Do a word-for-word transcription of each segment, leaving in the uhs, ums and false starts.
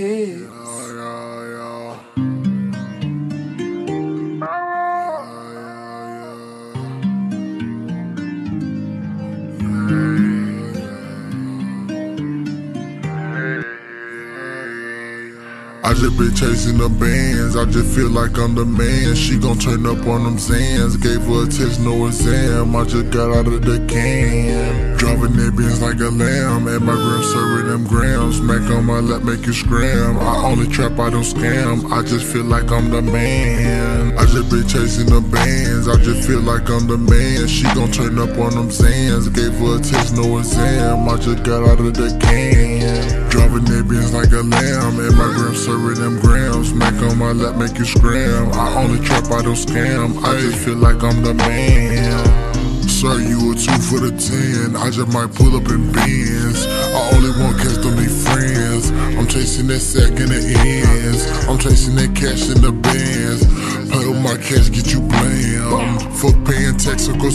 hits. Yeah, yeah, yeah. I just been chasing the bands, I just feel like I'm the man. She gon' turn up on them Zans, gave her a test, no exam. I just got out of the can, driving that Benz like a lamb. At my gram serving them grams, smack on my lap make you scram. I only trap, I don't scam, I just feel like I'm the man. I just been chasing the bands, I just feel like I'm the man. She gon' turn up on them Zans, gave her a test, no exam. I just got out of the can, driving that Benz like a lamb. At my gram serving them grams, smack on my lap make you scram. I only trap, I don't scam, I just feel like I'm the man. Sir, you a two for the ten, I just might pull up in Benz. I only want cash to make friends, I'm chasing that sack in the ends. I'm chasing that cash in the bands, pay with my cash, get you blam. Fuck paying tax, Uncle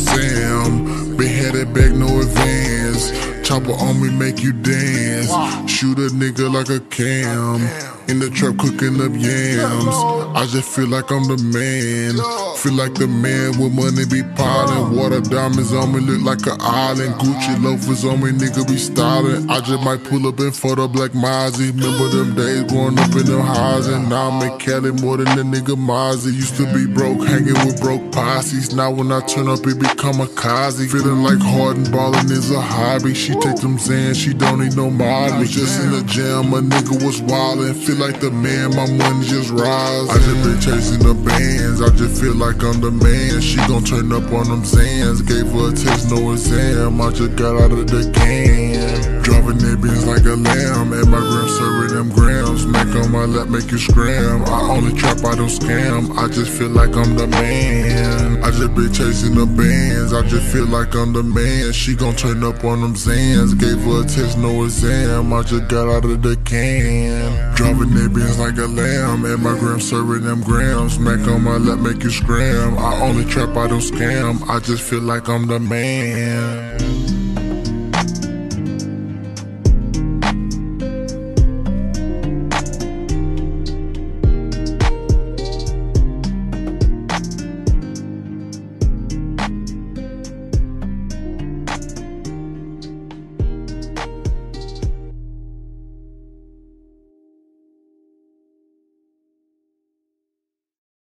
Sam, been had that back, no advance. Chopper on me, make you dance. Shoot a nigga like a cam. In the trap cooking up yams. I just feel like I'm the man. Feel like the man with money be piling. Water diamonds on me look like an island. Gucci loafers on me, nigga be styling. I just might pull up in for the Black Mozzie. Remember them days growing up in them highs. And now I'm in Cali more than the nigga Mozzie. Used to be broke, hanging with broke posses. Now when I turn up, it become a kazi. Feeling like Harden, ballin' is a hobby. She take them Zans, she don't need no mod. Was just in the gym, a nigga was wildin'. Feel like the man, my money just rise. I just been chasing the bands, I just feel like I'm the man. She gon' turn up on them Zans, gave her a test, no exam. I just got out of the can, driving that Benz like a lamb. At my gram serving them grams, smack on my lap make you scram. I only trap, I don't scam, I just feel like I'm the man. I just been chasing the bands, I just feel like I'm the man. She gon' turn up on them Zans, gave her a test, no exam. I just got out of the can, driving that Benz like a lamb. At my gram serving them grams, smack on my lap make you scram. I only trap, I don't scam, I just feel like I'm the man.